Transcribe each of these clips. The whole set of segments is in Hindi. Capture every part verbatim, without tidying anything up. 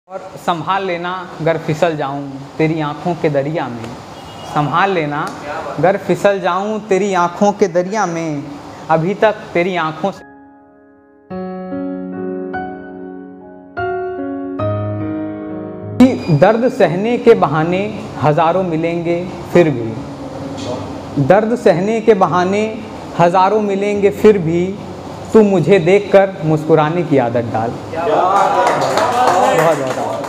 और संभाल लेना गर फिसल जाऊं तेरी आँखों के दरिया में, संभाल लेना गर फिसल जाऊं तेरी आँखों के दरिया में, अभी तक तेरी आँखों से दर्द सहने के बहाने हज़ारों मिलेंगे फिर भी, दर्द सहने के बहाने हज़ारों मिलेंगे फिर भी, तू मुझे देखकर मुस्कुराने की आदत डाल। बहुत बहुत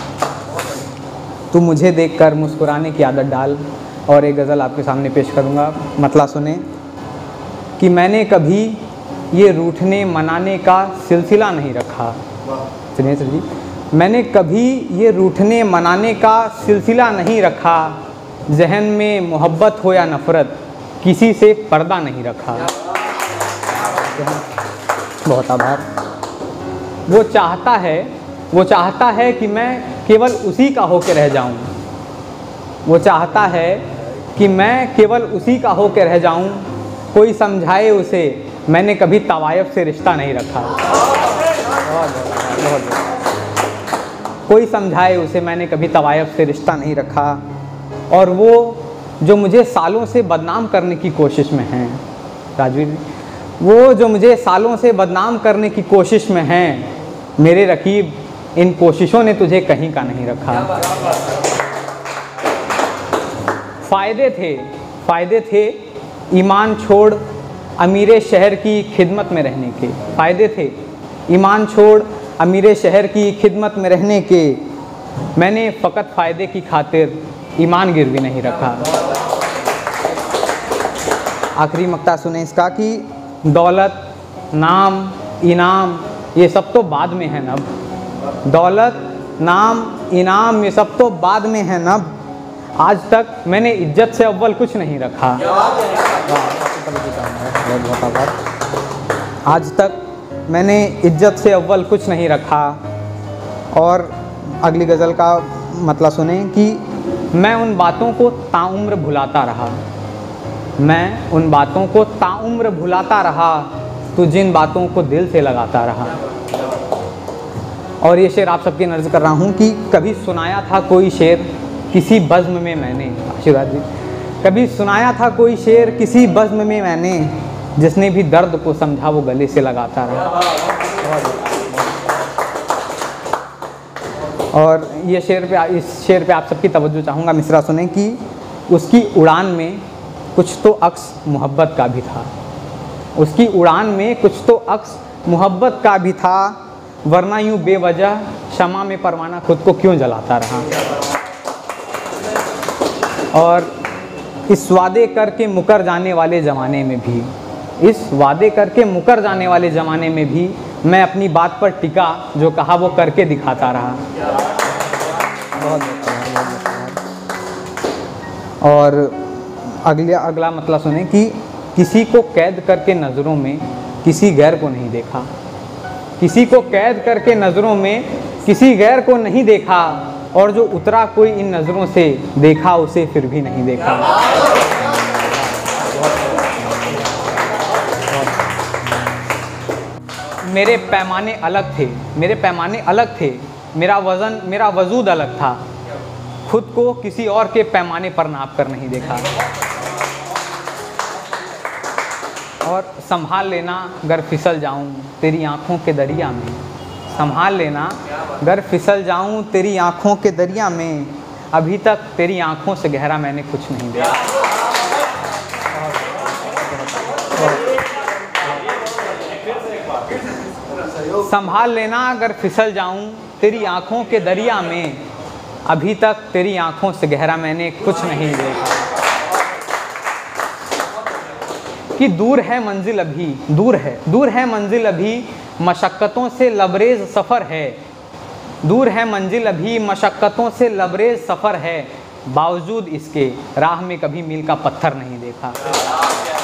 तू मुझे देखकर मुस्कुराने की आदत डाल। और एक गज़ल आपके सामने पेश करूँगा, मतला सुने कि मैंने कभी ये रूठने मनाने का सिलसिला नहीं रखा। सुनिए सर जी, मैंने कभी ये रूठने मनाने का सिलसिला नहीं रखा, जहन में मोहब्बत हो या नफ़रत किसी से पर्दा नहीं रखा। बहुत आभार। वो चाहता है वो चाहता है कि मैं केवल उसी का होकर रह जाऊं, वो चाहता है कि मैं केवल उसी का होकर रह जाऊं, कोई समझाए उसे मैंने कभी तवायफ से रिश्ता नहीं रखा। बहुत बहुत कोई समझाए उसे मैंने कभी तवायफ से रिश्ता नहीं रखा। और वो जो मुझे सालों से बदनाम करने की कोशिश में हैं, राजवीर, वो जो मुझे सालों से बदनाम करने की कोशिश में हैं, मेरे रकीब इन कोशिशों ने तुझे कहीं का नहीं रखा। फ़ायदे थे फ़ायदे थे ईमान छोड़ अमीरे शहर की खिदमत में रहने के, फ़ायदे थे ईमान छोड़ अमीरे शहर की खिदमत में रहने के, मैंने फ़कत फ़ायदे की खातिर ईमान गिरवी नहीं रखा। आखिरी मक्ता सुने इसका कि दौलत, नाम, इनाम ये सब तो बाद में है नब, दौलत, नाम, इनाम ये सब तो बाद में है नब, आज तक मैंने इज्जत से अव्वल कुछ नहीं रखा। आज तक मैंने इज्जत से अव्वल कुछ नहीं रखा। और अगली गज़ल का मतलब सुने कि मैं उन बातों को ताउम्र भुलाता रहा, मैं उन बातों को ताउम्र भुलाता रहा, तू जिन बातों को दिल से लगाता रहा। और ये शेर आप सबकी नज़र कर रहा हूँ कि कभी सुनाया था कोई शेर किसी बज़्म में मैंने, आशीर्वाद जी, कभी सुनाया था कोई शेर किसी बज़्म में मैंने, जिसने भी दर्द को समझा वो गले से लगाता रहा। और ये शेर पे इस शेर पे आप सबकी तवज्जो चाहूँगा, मिसरा सुने कि उसकी उड़ान में कुछ तो अक्स मोहब्बत का भी था, उसकी उड़ान में कुछ तो अक्स मोहब्बत का भी था, वरना यूँ बेवजह शमा में परवाना खुद को क्यों जलाता रहा। और इस वादे करके मुकर जाने वाले ज़माने में भी, इस वादे करके मुकर जाने वाले ज़माने में भी मैं अपनी बात पर टिका, जो कहा वो करके दिखाता रहा। और अगला अगला मतलब सुने कि किसी को कैद करके नज़रों में किसी गैर को नहीं देखा, किसी को कैद करके नज़रों में किसी गैर को नहीं देखा, और जो उतरा कोई इन नज़रों से देखा उसे फिर भी नहीं देखा। मेरे पैमाने अलग थे मेरे पैमाने अलग थे मेरा वज़न मेरा वजूद अलग था, खुद को किसी और के पैमाने पर नाप कर नहीं देखा। और संभाल लेना गर फिसल जाऊं तेरी आँखों के दरिया में, संभाल लेना गर फिसल जाऊं तेरी आँखों के दरिया में, अभी तक तेरी आँखों से गहरा मैंने कुछ नहीं देखा। संभाल लेना अगर फिसल जाऊं तेरी आँखों के दरिया में, अभी तक तेरी आँखों से गहरा मैंने कुछ नहीं देखा। कि दूर है मंजिल अभी दूर है दूर है मंजिल अभी मशक्क़तों से लबरेज सफ़र है, दूर है मंजिल अभी मशक्क़तों से लबरेज सफ़र है, बावजूद इसके राह में कभी मील का पत्थर नहीं देखा।